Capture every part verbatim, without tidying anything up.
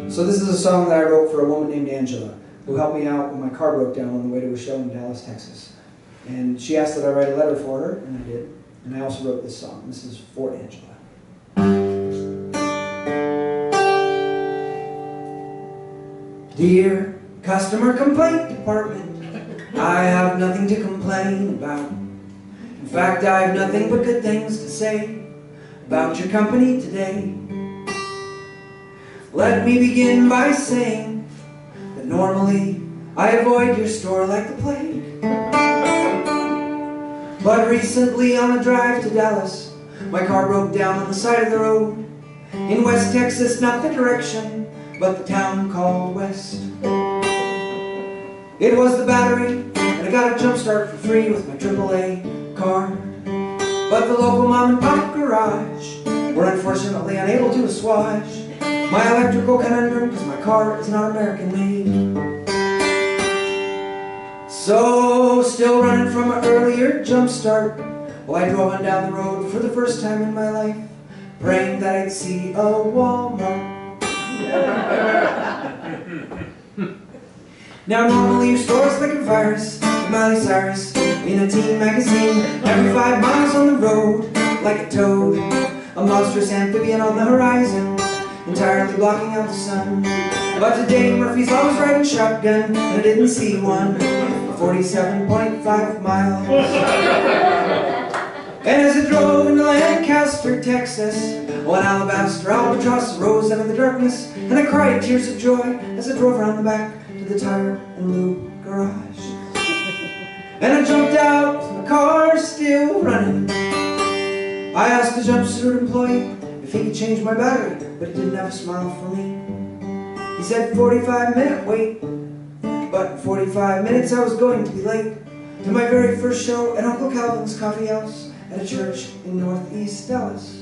So this is a song that I wrote for a woman named Angela, who helped me out when my car broke down on the way to a show in Dallas, Texas. And she asked that I write a letter for her, and I did. And I also wrote this song. This is for Angela. Dear Customer Complaint Department, I have nothing to complain about. In fact, I have nothing but good things to say about your company today. Let me begin by saying that normally I avoid your store like the plague. But recently on a drive to Dallas, my car broke down on the side of the road. In West Texas, not the direction, but the town called West. It was the battery, and I got a jump start for free with my triple A car. But the local mom and pop garage were unfortunately unable to assuage my electrical conundrum, because my car is not American made. So, still running from an earlier jump start, well, I drove on down the road for the first time in my life, praying that I'd see a Walmart. Now normally your store's like a virus, like Miley Cyrus in a teen magazine. Every five miles on the road, like a toad, a monstrous amphibian on the horizon, entirely blocking out the sun. But today Murphy's Law was riding shotgun, and I didn't see one for forty-seven point five miles. And as I drove into Lancaster, Texas, one alabaster albatross rose out of the darkness, and I cried tears of joy as I drove around the back to the tire and lube garage. And I jumped out, my car's still running. I asked the jumpsuit employee if he could change my battery, but he didn't have a smile for me. He said forty-five minute wait, but in forty-five minutes I was going to be late to my very first show at Uncle Calvin's Coffee House at a church in Northeast Dallas.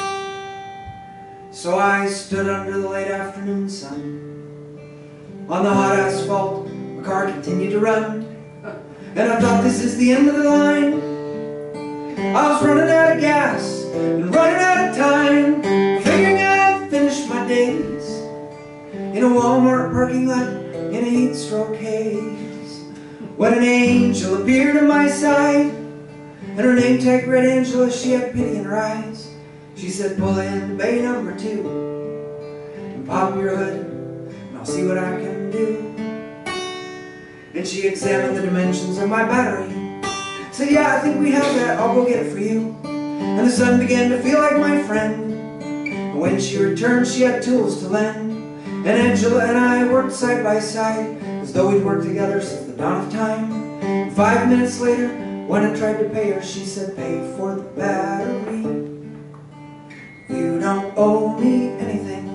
So I stood under the late afternoon sun. On the hot asphalt, my car continued to run, and I thought, this is the end of the line. I was running out of gas and running out of time, figuring I'd finish my days in a Walmart parking lot in a heat stroke haze, when an angel appeared at my side, and her name tag read Angela. She had pity in her eyes. She said, pull in bay number two and pop your hood, and I'll see what I can do. And she examined the dimensions of my battery. Said, yeah, I think we have that, I'll go get it for you. And the sun began to feel like my friend, and when she returned she had tools to lend. And Angela and I worked side by side, as though we'd worked together since the dawn of time. And five minutes later, when I tried to pay her, she said, pay for the battery. You don't owe me anything.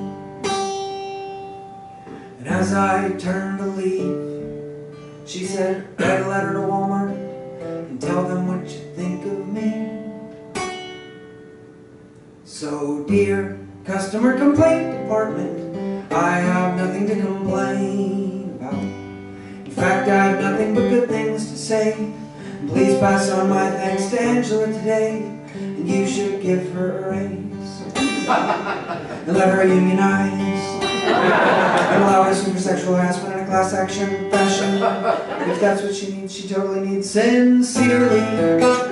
And as I turned to leave, she said, write a letter to Walmart and tell them what you think of me. So, dear Customer Complaint Department, I have nothing to complain about. In fact, I have nothing but good things to say. Please pass on my thanks to Angela today, and you should give her a raise and let her unionize and allow her super sexual harassment in a class action fashion. If that's what she needs, she totally needs. Sincerely,